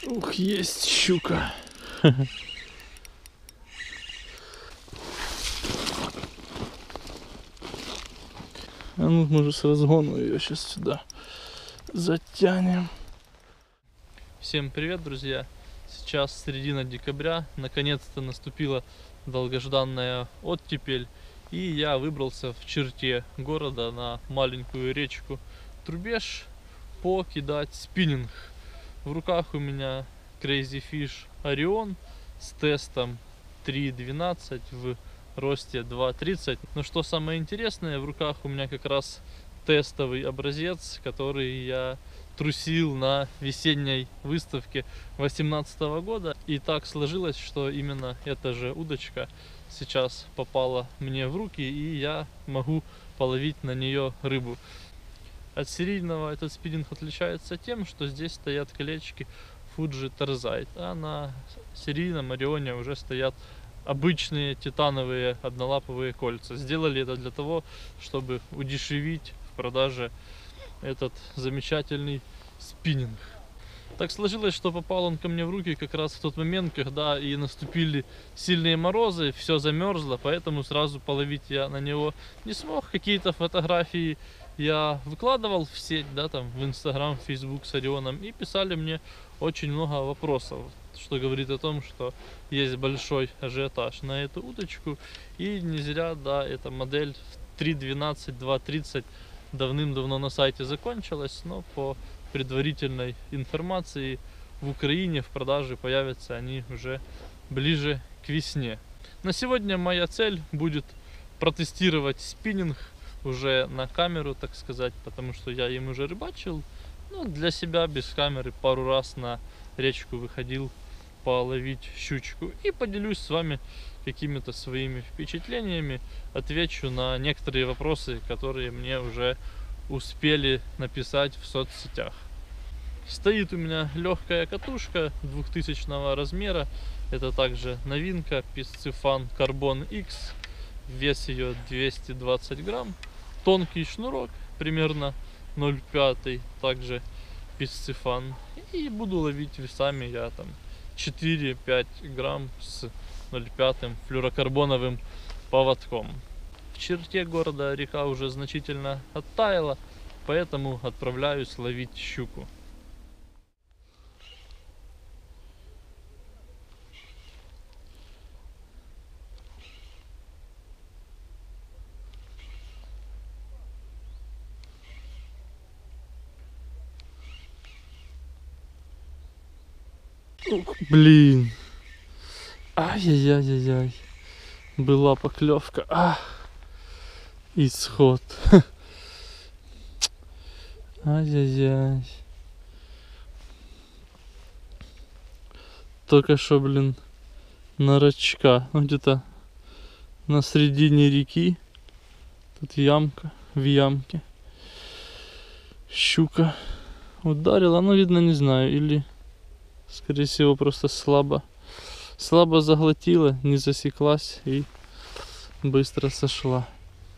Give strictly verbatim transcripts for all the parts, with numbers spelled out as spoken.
Ух, есть щука. А ну, мы же с разгону ее сейчас сюда затянем. Всем привет, друзья! Сейчас середина декабря, наконец-то наступила долгожданная оттепель, и я выбрался в черте города на маленькую речку Трубеж покидать спиннинг. В руках у меня Crazy Fish Orion с тестом три двенадцать в росте два тридцать. Но что самое интересное, в руках у меня как раз тестовый образец, который я трусил на весенней выставке две тысячи восемнадцатого года. И так сложилось, что именно эта же удочка сейчас попала мне в руки, и я могу половить на нее рыбу. От серийного этот спиннинг отличается тем, что здесь стоят колечки Fuji Tarzite, а на серийном Орионе уже стоят обычные титановые однолаповые кольца. Сделали это для того, чтобы удешевить в продаже этот замечательный спиннинг. Так сложилось, что попал он ко мне в руки как раз в тот момент, когда и наступили сильные морозы, все замерзло, поэтому сразу половить я на него не смог. Какие-то фотографии я выкладывал в сеть, да, там в Инстаграм, Фейсбук с Орионом, и писали мне очень много вопросов, что говорит о том, что есть большой ажиотаж на эту удочку. И не зря, да, эта модель три двенадцать два тридцать давным-давно на сайте закончилась, но по предварительной информации в Украине в продаже появятся они уже ближе к весне. На сегодня моя цель будет протестировать спиннинг уже на камеру, так сказать, потому что я им уже рыбачил, ну, для себя без камеры пару раз на речку выходил половить щучку, и поделюсь с вами какими-то своими впечатлениями, отвечу на некоторые вопросы, которые мне уже успели написать в соцсетях. Стоит у меня легкая катушка двухтысячного размера, это также новинка Piscifun Carbon X, вес ее двести двадцать грамм, тонкий шнурок примерно ноль пять, также Piscifun, и буду ловить весами я там четыре-пять грамм с ноль пять флюрокарбоновым поводком. В черте города река уже значительно оттаяла, поэтому отправляюсь ловить щуку. Ух, блин. Ай-яй-яй-яй-яй. Была поклевка. А, исход. Ай-яй-яй. Только что, блин, на рачка. Ну, где-то на середине реки. Тут ямка, в ямке. Щука ударила. Ну, видно, не знаю. Или, скорее всего, просто слабо. Слабо заглотила, не засеклась и быстро сошла.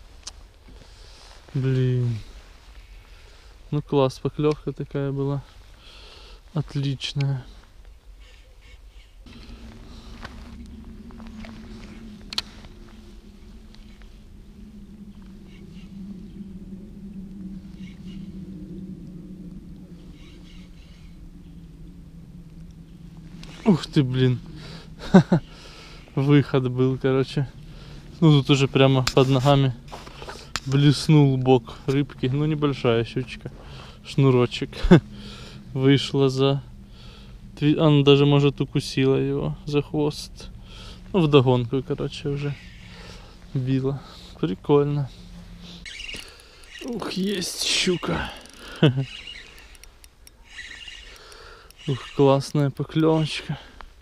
Блин. Ну класс, поклевка такая была. Отличная. Ух ты, блин. Выход был, короче. Ну тут уже прямо под ногами блеснул бок рыбки. Ну небольшая щучка. Шнурочек. Вышла за... Она даже, может, укусила его за хвост. Ну вдогонку, короче, уже била. Прикольно. Ух, есть щука. Ух, классная поклевочка.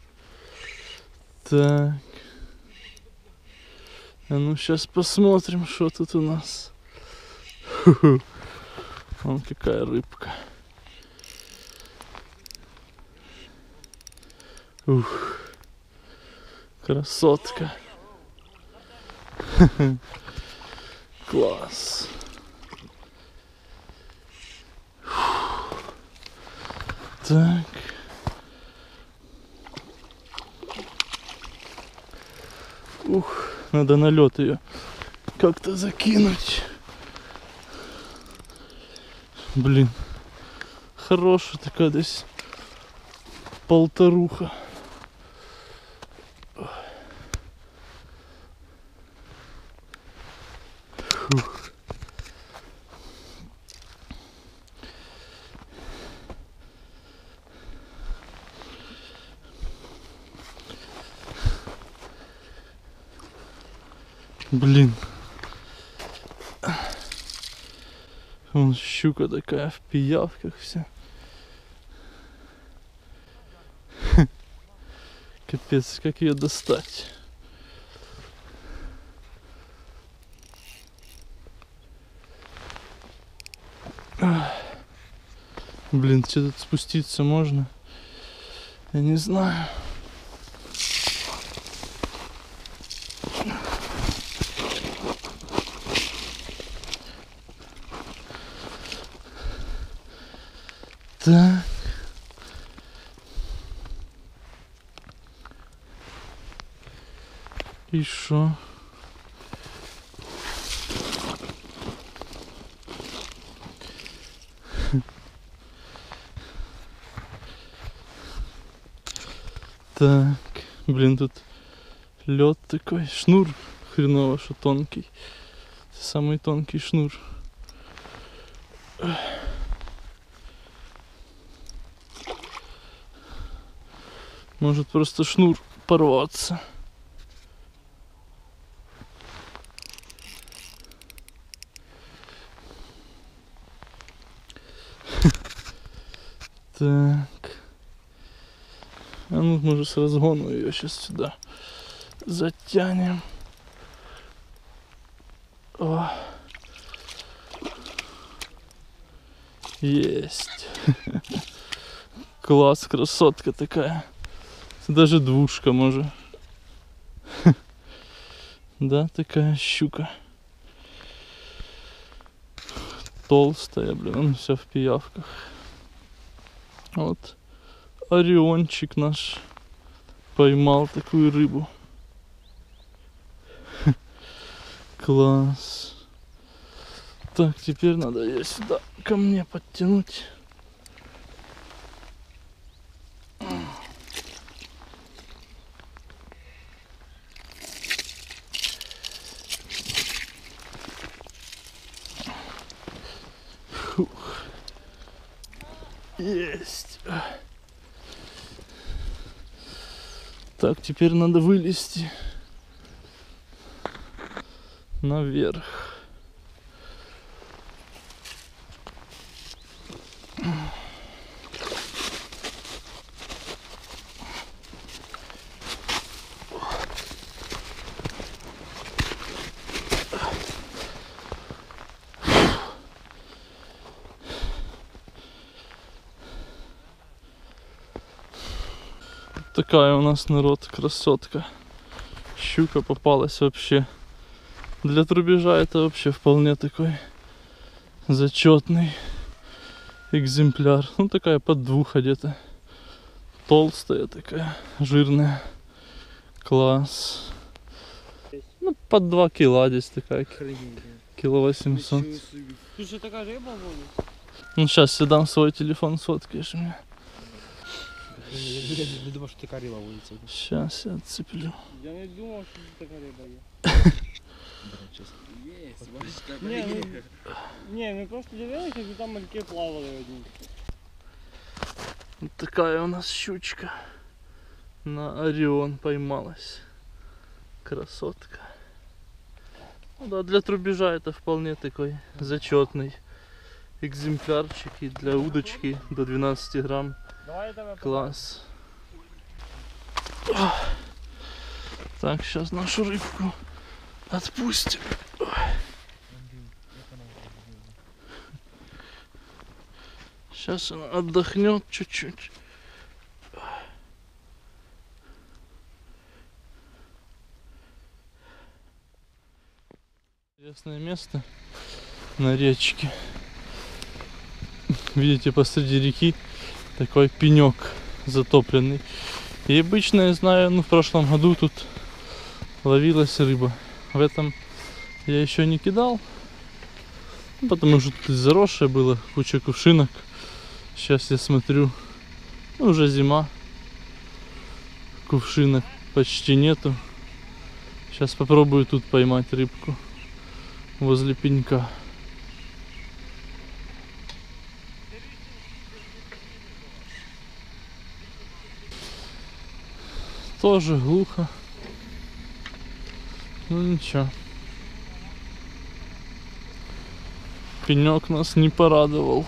Так. А ну сейчас посмотрим, что тут у нас. Ху-ху. Вон какая рыбка. Ух. Красотка. Класс. Так. Ух, надо на лед ее как-то закинуть. Блин, хорошая такая, здесь полторуха. Фух. Блин. Вон щука такая в пиявках вся. Капец, как ее достать? Блин, что тут спуститься можно? Я не знаю. Так. И шо? Так, блин, тут лед такой, шнур хреново, что тонкий, самый тонкий шнур. Может просто шнур порваться. Так. А ну, может, с разгону ее сейчас сюда затянем. О. Есть. Класс, красотка такая. Даже двушка может. Да, такая щука. Толстая, блин, он вся в пиявках. Вот. Ориончик наш поймал такую рыбу. Класс. Так, теперь надо ее сюда ко мне подтянуть. Фух. Есть. Так, теперь надо вылезти наверх. Такая у нас, народ, красотка. Щука попалась вообще. Для трубежа это вообще вполне такой зачетный экземпляр. Ну, такая под двух одета. Толстая такая, жирная. Класс. Ну, под два кило здесь такая. Кило восемьсот. Слушай, такая рыба будет? Ну, сейчас я дам свой телефон, сфоткаешь мне. Я не думал, что такая рыба будет. Сейчас я отцеплю. Я не думал, что такая рыба есть. Не, ну, не, мы просто дивилися, що там мальки плавали одні. Вот такая у нас щучка. На Орион поймалась. Красотка. Ну да, для трубежа это вполне такой зачетный экземплярчик. И для удочки до двенадцати грамм. Класс. Так, сейчас нашу рыбку отпустим. Сейчас она отдохнет чуть-чуть. Интересное место на речке. Видите, посреди реки такой пенек затопленный. И обычно, я знаю, ну в прошлом году тут ловилась рыба. В этом я еще не кидал, потому что тут заросшее было, куча кувшинок. Сейчас я смотрю, ну, уже зима, кувшинок почти нету. Сейчас попробую тут поймать рыбку возле пенька. Тоже глухо. Ну ничего. Пенек нас не порадовал.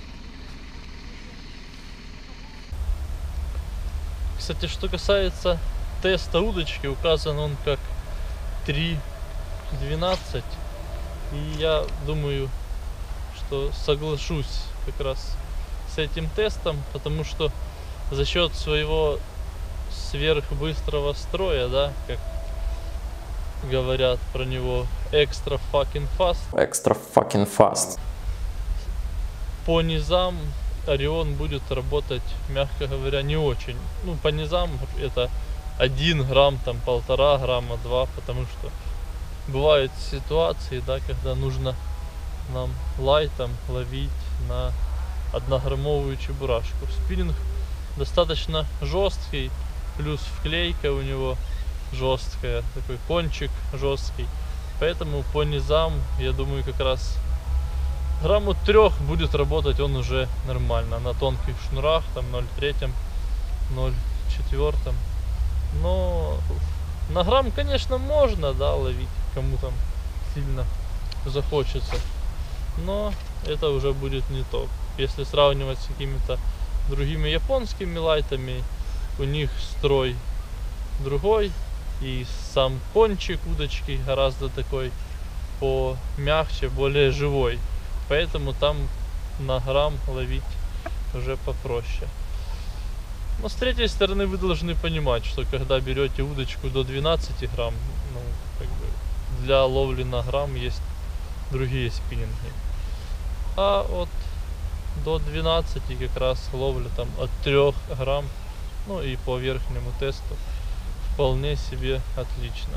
Кстати, что касается теста удочки, указан он как три двенадцать. И я думаю, что соглашусь как раз с этим тестом, потому что за счет своего сверхбыстрого строя, да, как говорят про него, extra fucking fast. Extra fucking fast. По низам Орион будет работать, мягко говоря, не очень. Ну, по низам это один грамм, там полтора грамма, два, потому что бывают ситуации, да, когда нужно нам лайтом ловить на однограммовую чебурашку. Спиннинг достаточно жесткий, плюс вклейка у него жесткая, такой кончик жесткий, поэтому по низам, я думаю, как раз грамму трех будет работать он уже нормально на тонких шнурах, там ноль три, ноль четыре, но на грамм, конечно, можно, да, ловить, кому там сильно захочется, но это уже будет не то. Если сравнивать с какими-то другими японскими лайтами, у них строй другой, и сам кончик удочки гораздо такой помягче, более живой, поэтому там на грамм ловить уже попроще. Но с третьей стороны вы должны понимать, что когда берете удочку до двенадцати грамм, ну, как бы для ловли на грамм есть другие спиннинги, а от до двенадцати как раз ловля там от трёх грамм, ну и по верхнему тесту вполне себе отлично.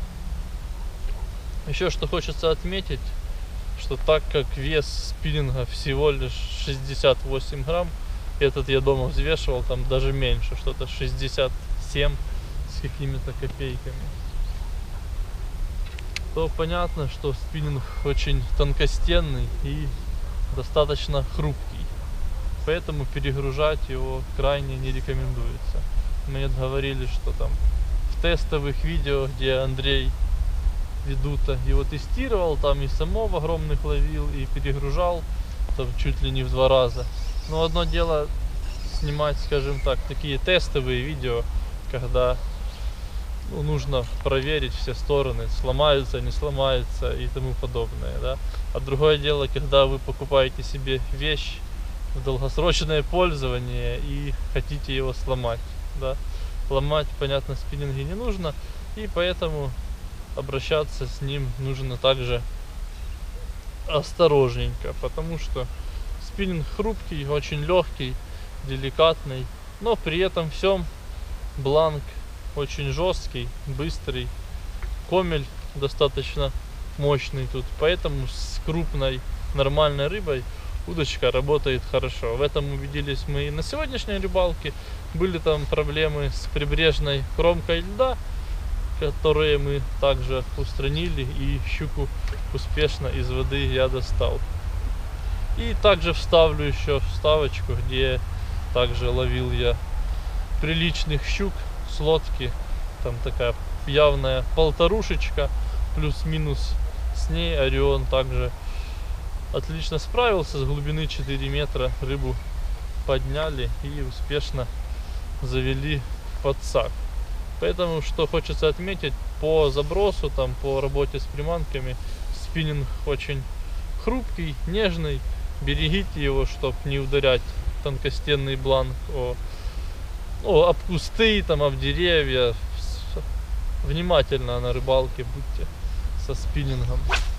Еще что хочется отметить, что так как вес спиннинга всего лишь шестьдесят восемь грамм, этот я дома взвешивал, там даже меньше, что-то шестьдесят семь с какими-то копейками, то понятно, что спиннинг очень тонкостенный и достаточно хрупкий, поэтому перегружать его крайне не рекомендуется. Мне говорили, что там в тестовых видео, где Андрей Ведута его тестировал, там и самов огромных ловил, и перегружал там чуть ли не в два раза. Но одно дело снимать, скажем так, такие тестовые видео, когда, ну, нужно проверить все стороны, сломаются, не сломаются и тому подобное, да. А другое дело, когда вы покупаете себе вещь в долгосрочное пользование и хотите его сломать, да. Ломать, понятно, спиннинги не нужно, и поэтому обращаться с ним нужно также осторожненько, потому что спиннинг хрупкий, очень легкий, деликатный, но при этом всем бланк очень жесткий, быстрый, комель достаточно мощный тут, поэтому с крупной нормальной рыбой удочка работает хорошо. В этом убедились мы и на сегодняшней рыбалке. Были там проблемы с прибрежной кромкой льда, которые мы также устранили, и щуку успешно из воды я достал. И также вставлю еще вставочку, где также ловил я приличных щук с лодки. Там такая явная полторушечка, плюс-минус. С ней Орион также отлично справился, с глубины четыре метра рыбу подняли и успешно завели в подсак. Поэтому, что хочется отметить, по забросу, там, по работе с приманками, спиннинг очень хрупкий, нежный. Берегите его, чтобы не ударять тонкостенный бланк о, о, об кусты, там, об деревья. Внимательно на рыбалке будьте со спиннингом.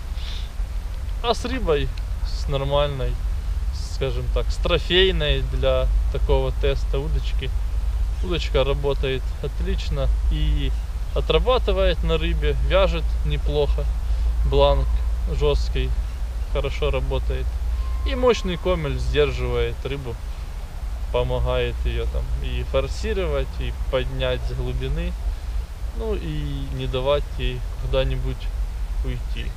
А с рыбой, с нормальной, скажем так, с трофейной для такого теста удочки, удочка работает отлично, и отрабатывает на рыбе, вяжет неплохо, бланк жесткий, хорошо работает. И мощный комель сдерживает рыбу, помогает ее там и форсировать, и поднять с глубины, ну и не давать ей куда-нибудь уйти.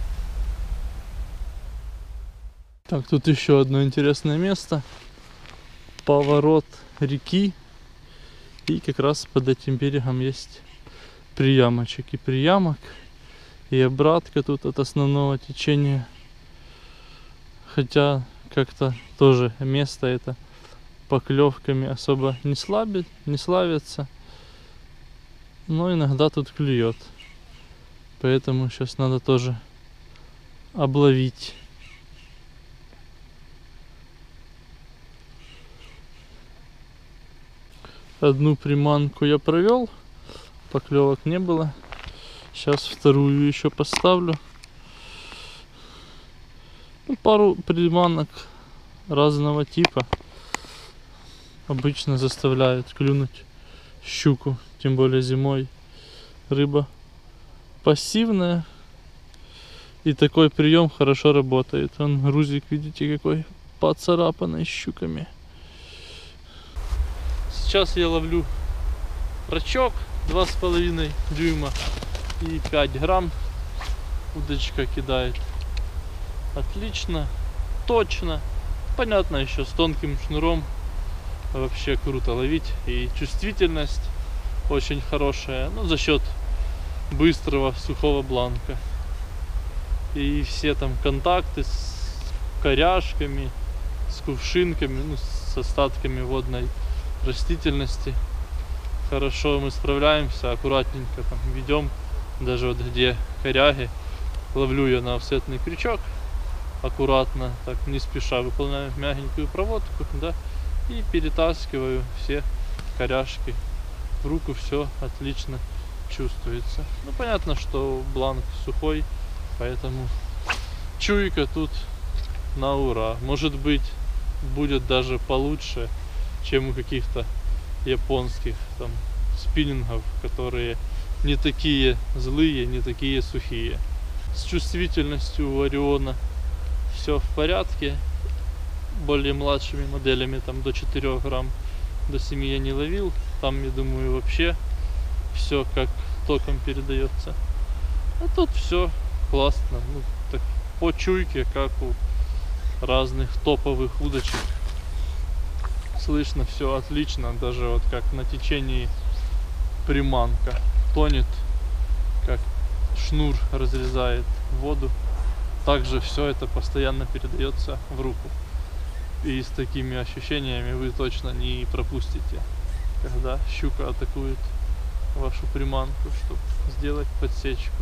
Так, тут еще одно интересное место. Поворот реки. И как раз под этим берегом есть приямочек. И приямок, и обратка тут от основного течения. Хотя как-то тоже место это поклевками особо не слабит, не славится. Но иногда тут клюет. Поэтому сейчас надо тоже обловить. Одну приманку я провел, поклевок не было. Сейчас вторую еще поставлю. Ну, пару приманок разного типа обычно заставляют клюнуть щуку, тем более зимой. Рыба пассивная, и такой прием хорошо работает. Он грузик, видите, какой поцарапанный щуками. Сейчас я ловлю рачок два с половиной дюйма и пять грамм. Удочка кидает отлично, точно. Понятно, еще с тонким шнуром вообще круто ловить. И чувствительность очень хорошая, ну, за счет быстрого сухого бланка. И все там контакты с коряшками, с кувшинками, ну, с остатками водной растительности. Хорошо мы справляемся, аккуратненько там ведем. Даже вот где коряги, ловлю я на офсетный крючок. Аккуратно, так не спеша выполняю мягенькую проводку, да, и перетаскиваю все коряшки в руку. Все отлично чувствуется. Ну, понятно, что бланк сухой, поэтому чуйка тут на ура. Может быть, будет даже получше, чем у каких-то японских там спиннингов, которые не такие злые, не такие сухие. С чувствительностью у Ориона все в порядке. Более младшими моделями, там до четырёх грамм, до семи я не ловил. Там, я думаю, вообще все как током передается. А тут все классно. Ну, так, по чуйке, как у разных топовых удочек. Слышно все отлично, даже вот как на течении приманка тонет, как шнур разрезает воду. Также все это постоянно передается в руку. И с такими ощущениями вы точно не пропустите, когда щука атакует вашу приманку, чтобы сделать подсечку.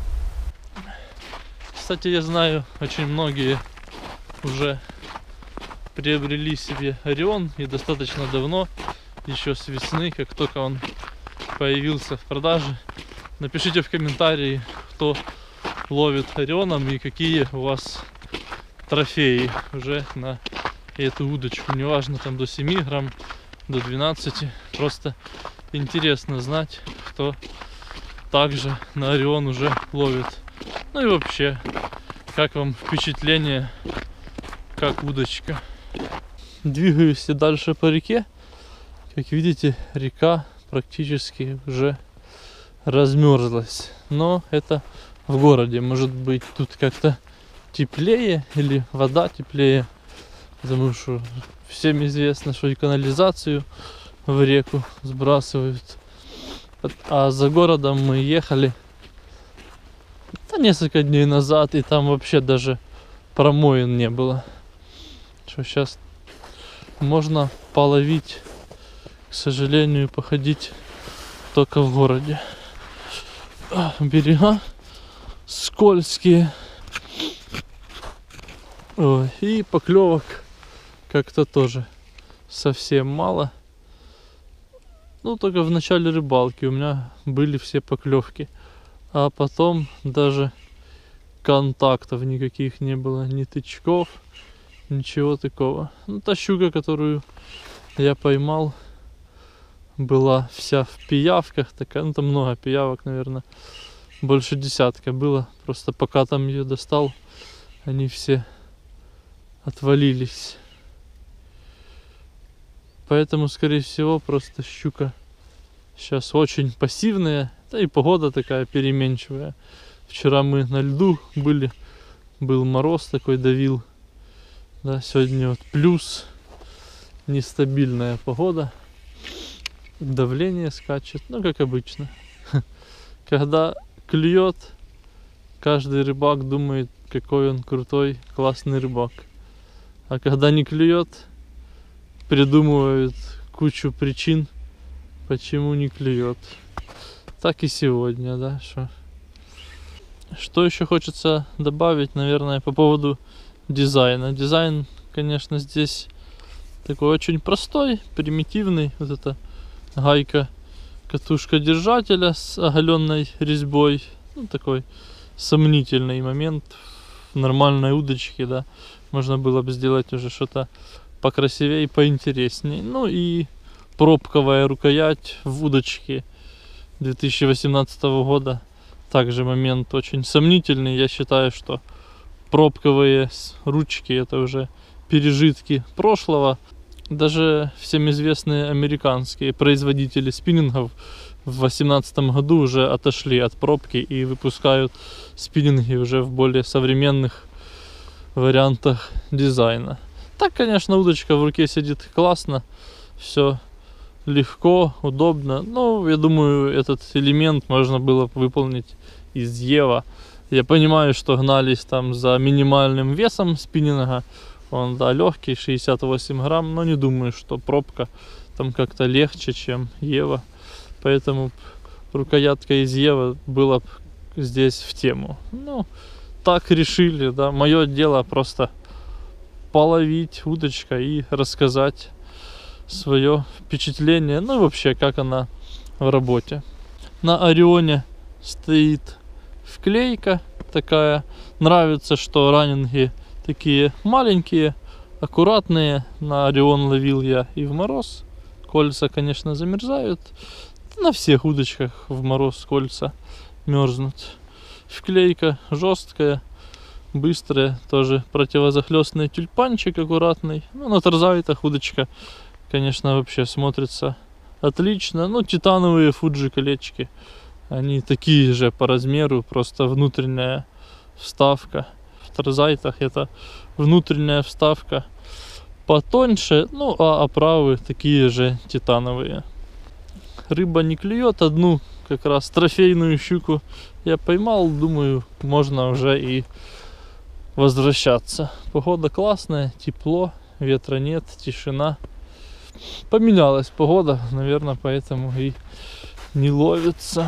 Кстати, я знаю, очень многие уже приобрели себе Орион, и достаточно давно, еще с весны, как только он появился в продаже. Напишите в комментарии, кто ловит Орионом и какие у вас трофеи уже на эту удочку. Неважно, там до семи грамм, до двенадцати. Просто интересно знать, кто также на Орион уже ловит. Ну и вообще, как вам впечатление, как удочка. Двигаюсь я дальше по реке. Как видите, река практически уже размерзлась. Но это в городе. Может быть, тут как-то теплее или вода теплее. Потому что всем известно, что и канализацию в реку сбрасывают. А за городом мы ехали да, несколько дней назад, и там вообще даже промоин не было. Что сейчас можно половить, к сожалению, походить только в городе. Берега скользкие. Ой, и поклевок как-то тоже совсем мало. Ну, только в начале рыбалки у меня были все поклевки. А потом даже контактов никаких не было, ни тычков, ничего такого. Ну, та щука, которую я поймал, была вся в пиявках такая, ну там много пиявок, наверное, больше десятка было. Просто пока там ее достал, они все отвалились. Поэтому, скорее всего, просто щука сейчас очень пассивная. Да и погода такая переменчивая. Вчера мы на льду были, был мороз такой, давил. Да, сегодня вот плюс, нестабильная погода. Давление скачет, ну как обычно. Когда клюет, каждый рыбак думает, какой он крутой, классный рыбак. А когда не клюет, придумывают кучу причин, почему не клюет. Так и сегодня, да, что. Что еще хочется добавить, наверное, по поводу дизайна. Дизайн, конечно, здесь такой очень простой, примитивный. Вот эта гайка, катушка держателя с оголенной резьбой. Ну, такой сомнительный момент в нормальной удочке, да. Можно было бы сделать уже что-то покрасивее и поинтереснее. Ну и пробковая рукоять в удочке две тысячи восемнадцатого года. Также момент очень сомнительный. Я считаю, что пробковые ручки это уже пережитки прошлого. Даже всем известные американские производители спиннингов в две тысячи восемнадцатом году уже отошли от пробки и выпускают спиннинги уже в более современных вариантах дизайна. Так, конечно, удочка в руке сидит классно, все легко, удобно. Но я думаю, этот элемент можно было выполнить из Ева. Я понимаю, что гнались там за минимальным весом спиннинга. Он, да, легкий, шестьдесят восемь грамм, но не думаю, что пробка там как-то легче, чем Ева. Поэтому рукоятка из Ева была здесь в тему. Ну, так решили, да. Мое дело просто половить удочка и рассказать свое впечатление, ну и вообще, как она в работе. На Орионе стоит вклейка такая. Нравится, что раннинги такие маленькие, аккуратные. На Орион ловил я и в мороз. Кольца, конечно, замерзают. На всех удочках в мороз кольца мерзнут. Вклейка жесткая, быстрая, тоже противозахлестный тюльпанчик аккуратный. Ну, на тарзайтах удочка, конечно, вообще смотрится отлично. Ну, титановые Fuji колечки, они такие же по размеру, просто внутренняя вставка. В тарзайтах это внутренняя вставка потоньше, ну, а оправы такие же титановые. Рыба не клюет, одну как раз трофейную щуку я поймал, думаю, можно уже и возвращаться. Погода классная, тепло, ветра нет, тишина. Поменялась погода, наверное, поэтому и не ловится.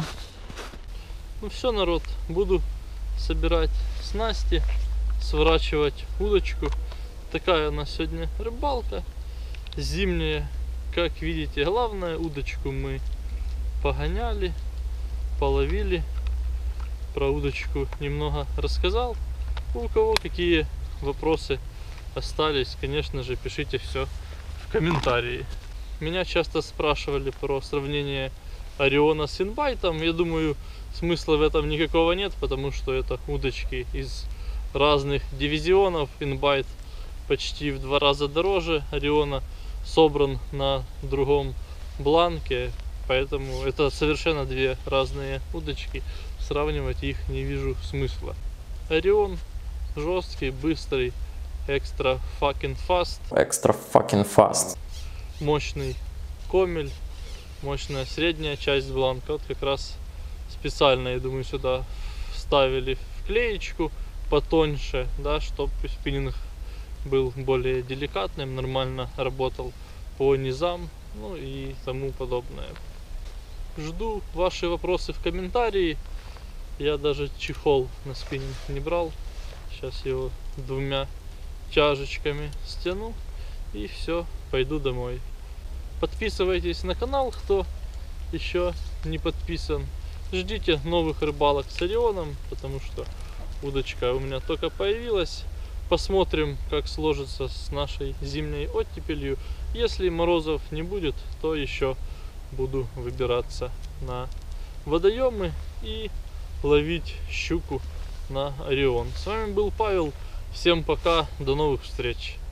Ну все, народ, буду собирать снасти, сворачивать удочку. Такая у нас сегодня рыбалка зимняя. Как видите, главное, удочку мы погоняли, половили. Про удочку немного рассказал. У кого какие вопросы остались, конечно же, пишите все в комментарии. Меня часто спрашивали про сравнение Ориона с инбайтом. Я думаю, смысла в этом никакого нет, потому что это удочки из разных дивизионов. Инбайт почти в два раза дороже Ориона, собран на другом бланке, поэтому это совершенно две разные удочки. Сравнивать их не вижу смысла. Орион жесткий, быстрый, extra fucking fast. Extra fucking fast. Мощный комель, мощная средняя часть бланка. Вот как раз специально, я думаю, сюда вставили вклеечку потоньше, да, чтобы спиннинг был более деликатным, нормально работал по низам, ну и тому подобное. Жду ваши вопросы в комментарии. Я даже чехол на спиннинг не брал. Сейчас его двумя тяжечками стяну и все, пойду домой. Подписывайтесь на канал, кто еще не подписан. Ждите новых рыбалок с Орионом, потому что удочка у меня только появилась. Посмотрим, как сложится с нашей зимней оттепелью. Если морозов не будет, то еще буду выбираться на водоемы и ловить щуку на Орион. С вами был Павел. Всем пока, до новых встреч.